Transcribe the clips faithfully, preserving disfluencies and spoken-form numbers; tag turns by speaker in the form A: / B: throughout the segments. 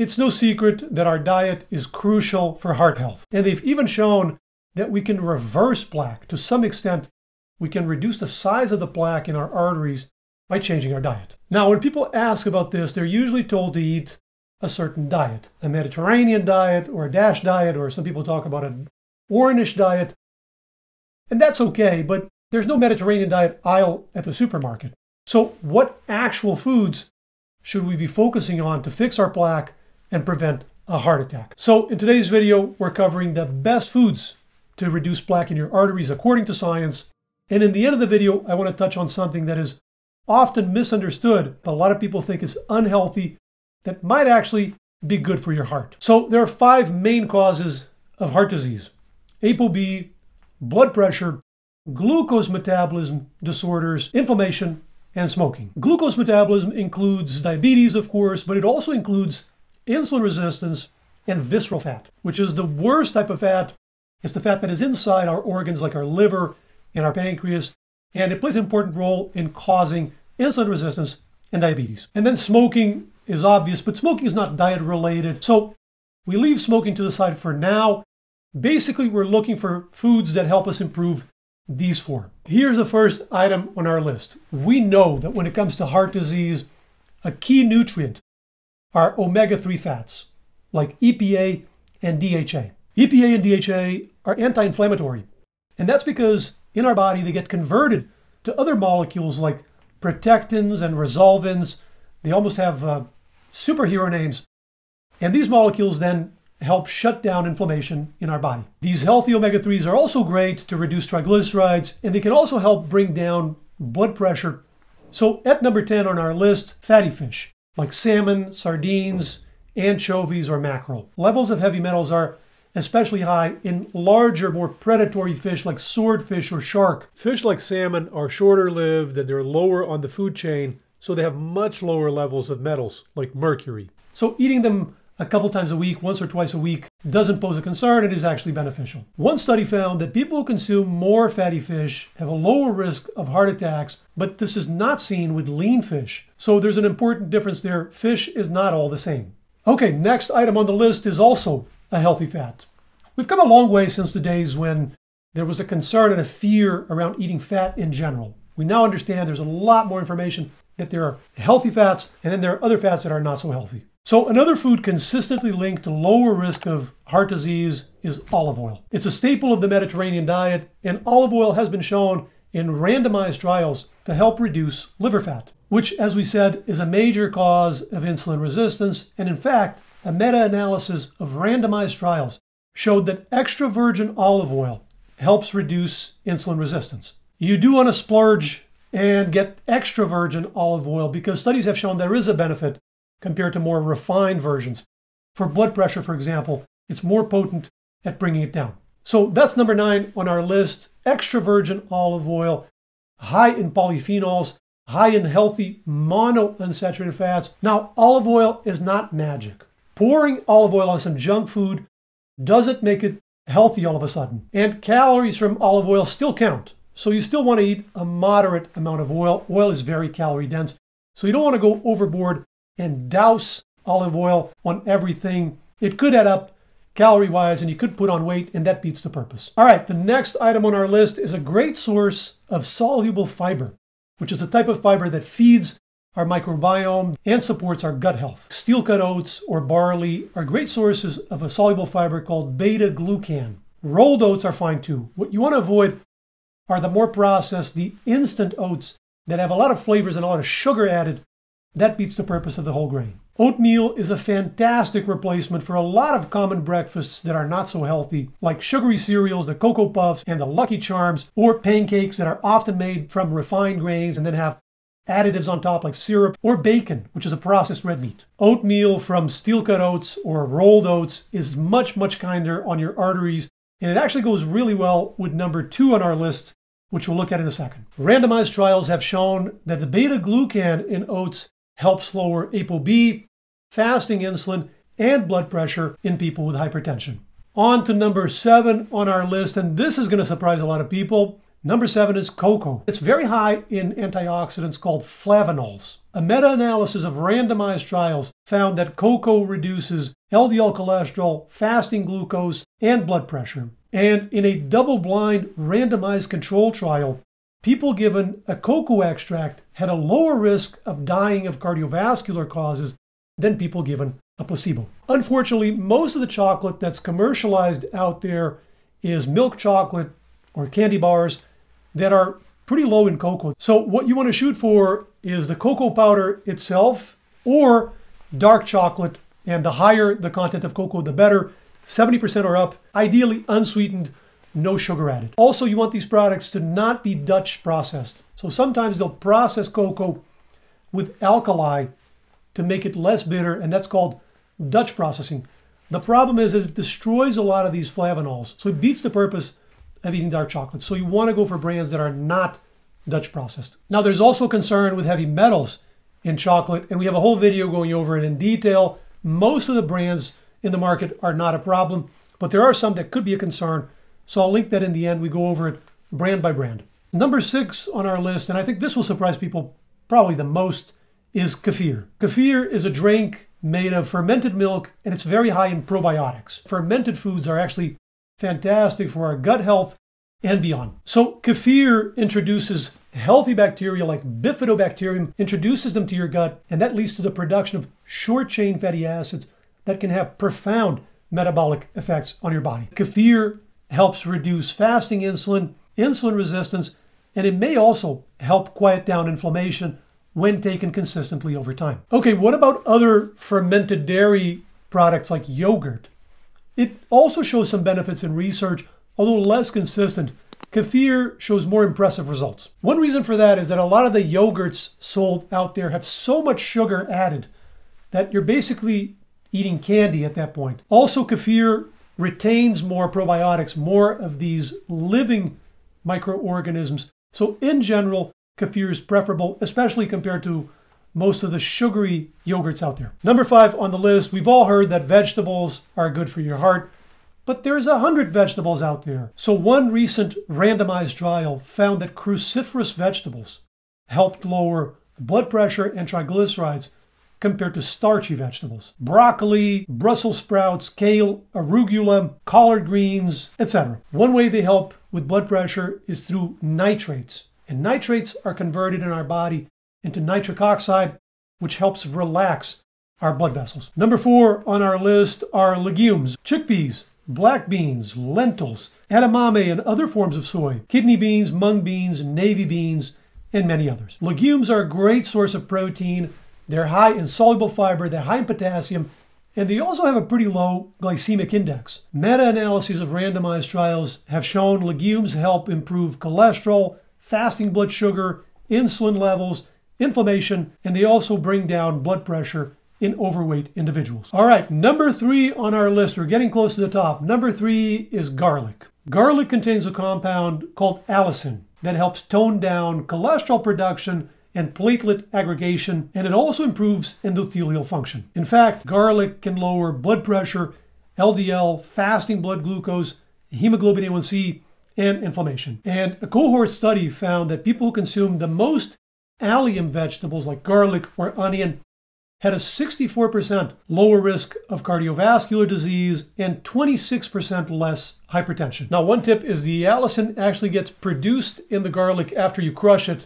A: It's no secret that our diet is crucial for heart health. And they've even shown that we can reverse plaque. To some extent, we can reduce the size of the plaque in our arteries by changing our diet. Now, when people ask about this, they're usually told to eat a certain diet, a Mediterranean diet or a DASH diet, or some people talk about an Ornish diet. And that's okay, but there's no Mediterranean diet aisle at the supermarket. So what actual foods should we be focusing on to fix our plaque and prevent a heart attack? So in today's video, we're covering the best foods to reduce plaque in your arteries according to science. And in the end of the video, I want to touch on something that is often misunderstood, but a lot of people think is unhealthy, that might actually be good for your heart. So there are five main causes of heart disease: ApoB, blood pressure, glucose metabolism disorders, inflammation, and smoking. Glucose metabolism includes diabetes, of course, but it also includes insulin resistance and visceral fat, which is the worst type of fat. It's the fat that is inside our organs like our liver and our pancreas, and it plays an important role in causing insulin resistance and diabetes. And then smoking is obvious, but smoking is not diet related, so we leave smoking to the side for now. Basically, we're looking for foods that help us improve these four. Here's the first item on our list. We know that when it comes to heart disease, a key nutrient are omega three fats, like E P A and D H A. E P A and D H A are anti-inflammatory, and that's because in our body they get converted to other molecules like protectins and resolvins. They almost have uh, superhero names, and these molecules then help shut down inflammation in our body. These healthy omega threes are also great to reduce triglycerides, and they can also help bring down blood pressure. So at number ten on our list, fatty fish, like salmon, sardines, anchovies, or mackerel. Levels of heavy metals are especially high in larger, more predatory fish like swordfish or shark. Fish like salmon are shorter lived and they're lower on the food chain, so they have much lower levels of metals like mercury. So eating them a couple times a week, once or twice a week, doesn't pose a concern. It is actually beneficial. One study found that people who consume more fatty fish have a lower risk of heart attacks, but this is not seen with lean fish. So there's an important difference there. Fish is not all the same. Okay, next item on the list is also a healthy fat. We've come a long way since the days when there was a concern and a fear around eating fat in general. We now understand there's a lot more information that there are healthy fats, and then there are other fats that are not so healthy. So another food consistently linked to lower risk of heart disease is olive oil. It's a staple of the Mediterranean diet, and olive oil has been shown in randomized trials to help reduce liver fat, which, as we said, is a major cause of insulin resistance. And in fact, a meta-analysis of randomized trials showed that extra virgin olive oil helps reduce insulin resistance. You do want to splurge and get extra virgin olive oil because studies have shown there is a benefit compared to more refined versions. For blood pressure, for example, it's more potent at bringing it down. So that's number nine on our list. Extra virgin olive oil, high in polyphenols, high in healthy monounsaturated fats. Now, olive oil is not magic. Pouring olive oil on some junk food doesn't make it healthy all of a sudden. And calories from olive oil still count. So you still want to eat a moderate amount of oil. Oil is very calorie dense. So you don't want to go overboard and douse olive oil on everything. It could add up calorie-wise, and you could put on weight, and that beats the purpose. All right, the next item on our list is a great source of soluble fiber, which is a type of fiber that feeds our microbiome and supports our gut health. Steel-cut oats or barley are great sources of a soluble fiber called beta-glucan. Rolled oats are fine too. What you want to avoid are the more processed, the instant oats that have a lot of flavors and a lot of sugar added. That beats the purpose of the whole grain. Oatmeal is a fantastic replacement for a lot of common breakfasts that are not so healthy, like sugary cereals, the Cocoa Puffs, and the Lucky Charms, or pancakes that are often made from refined grains and then have additives on top like syrup, or bacon, which is a processed red meat. Oatmeal from steel-cut oats or rolled oats is much, much kinder on your arteries, and it actually goes really well with number two on our list, which we'll look at in a second. Randomized trials have shown that the beta-glucan in oats helps lower ApoB, fasting insulin, and blood pressure in people with hypertension. On to number seven on our list, and this is going to surprise a lot of people. Number seven is cocoa. It's very high in antioxidants called flavanols. A meta-analysis of randomized trials found that cocoa reduces L D L cholesterol, fasting glucose, and blood pressure. And in a double-blind randomized control trial, people given a cocoa extract had a lower risk of dying of cardiovascular causes than people given a placebo. Unfortunately, most of the chocolate that's commercialized out there is milk chocolate or candy bars that are pretty low in cocoa. So what you want to shoot for is the cocoa powder itself or dark chocolate, and the higher the content of cocoa, the better, seventy percent or up, ideally unsweetened, no sugar added. Also, you want these products to not be Dutch processed. So sometimes they'll process cocoa with alkali to make it less bitter, and that's called Dutch processing. The problem is that it destroys a lot of these flavanols, so it beats the purpose of eating dark chocolate. So you want to go for brands that are not Dutch processed. Now, there's also concern with heavy metals in chocolate, and we have a whole video going over it in detail. Most of the brands in the market are not a problem, but there are some that could be a concern. So I'll link that in the end. We go over it brand by brand. Number six on our list, and I think this will surprise people probably the most, is kefir. Kefir is a drink made of fermented milk, and it's very high in probiotics. Fermented foods are actually fantastic for our gut health and beyond. So kefir introduces healthy bacteria like bifidobacterium, introduces them to your gut, and that leads to the production of short-chain fatty acids that can have profound metabolic effects on your body. Kefir helps reduce fasting insulin, insulin resistance, and it may also help quiet down inflammation when taken consistently over time. Okay, what about other fermented dairy products like yogurt? It also shows some benefits in research, although less consistent. Kefir shows more impressive results. One reason for that is that a lot of the yogurts sold out there have so much sugar added that you're basically eating candy at that point. Also, kefir retains more probiotics, more of these living microorganisms. So in general, kefir is preferable, especially compared to most of the sugary yogurts out there. Number five on the list, we've all heard that vegetables are good for your heart, but there's a hundred vegetables out there. So one recent randomized trial found that cruciferous vegetables helped lower blood pressure and triglycerides compared to starchy vegetables. Broccoli, Brussels sprouts, kale, arugula, collard greens, et cetera. One way they help with blood pressure is through nitrates. And nitrates are converted in our body into nitric oxide, which helps relax our blood vessels. Number four on our list are legumes. Chickpeas, black beans, lentils, edamame and other forms of soy, kidney beans, mung beans, navy beans, and many others. Legumes are a great source of protein. They're high in soluble fiber, they're high in potassium, and they also have a pretty low glycemic index. Meta-analyses of randomized trials have shown legumes help improve cholesterol, fasting blood sugar, insulin levels, inflammation, and they also bring down blood pressure in overweight individuals. All right, number three on our list, we're getting close to the top. Number three is garlic. Garlic contains a compound called allicin that helps tone down cholesterol production and platelet aggregation, and it also improves endothelial function. In fact, garlic can lower blood pressure, L D L, fasting blood glucose, hemoglobin A one C, and inflammation. And a cohort study found that people who consumed the most allium vegetables like garlic or onion had a sixty-four percent lower risk of cardiovascular disease and twenty-six percent less hypertension. Now, one tip is the allicin actually gets produced in the garlic after you crush it,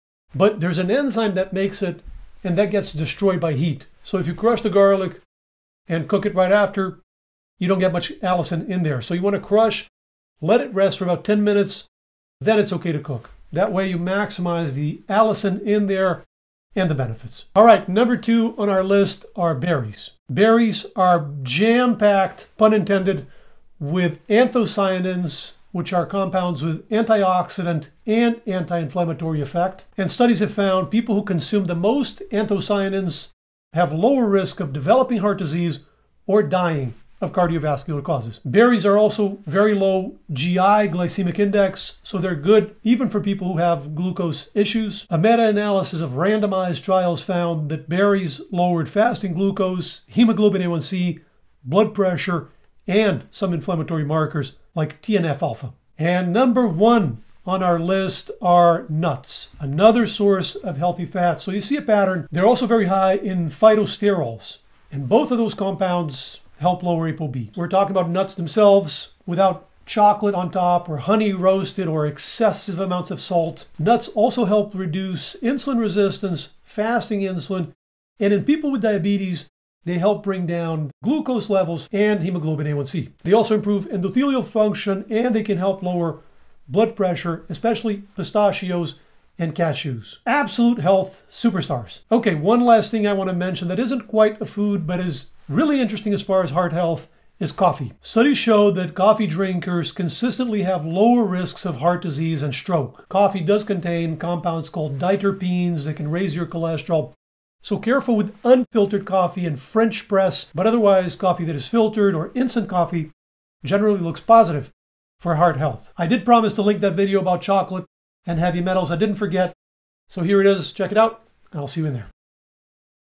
A: but there's an enzyme that makes it, and that gets destroyed by heat. So if you crush the garlic and cook it right after, you don't get much allicin in there. So you want to crush, let it rest for about ten minutes, then it's okay to cook. That way you maximize the allicin in there and the benefits. All right, number two on our list are berries. Berries are jam-packed, pun intended, with anthocyanins, which are compounds with antioxidant and anti-inflammatory effect. And studies have found people who consume the most anthocyanins have lower risk of developing heart disease or dying of cardiovascular causes. Berries are also very low G I glycemic index, so they're good even for people who have glucose issues. A meta-analysis of randomized trials found that berries lowered fasting glucose, hemoglobin A one C, blood pressure, and some inflammatory markers like T N F alpha. And number one on our list are nuts, another source of healthy fats. So you see a pattern. They're also very high in phytosterols, and both of those compounds help lower ApoB. We're talking about nuts themselves without chocolate on top or honey roasted or excessive amounts of salt. Nuts also help reduce insulin resistance, fasting insulin, and in people with diabetes, they help bring down glucose levels and hemoglobin A one C. They also improve endothelial function, and they can help lower blood pressure, especially pistachios and cashews. Absolute health superstars. Okay, one last thing I want to mention that isn't quite a food, but is really interesting as far as heart health, is coffee. Studies show that coffee drinkers consistently have lower risks of heart disease and stroke. Coffee does contain compounds called diterpenes that can raise your cholesterol. So careful with unfiltered coffee and French press, but otherwise coffee that is filtered or instant coffee generally looks positive for heart health. I did promise to link that video about chocolate and heavy metals. I didn't forget. So here it is. Check it out, and I'll see you in there.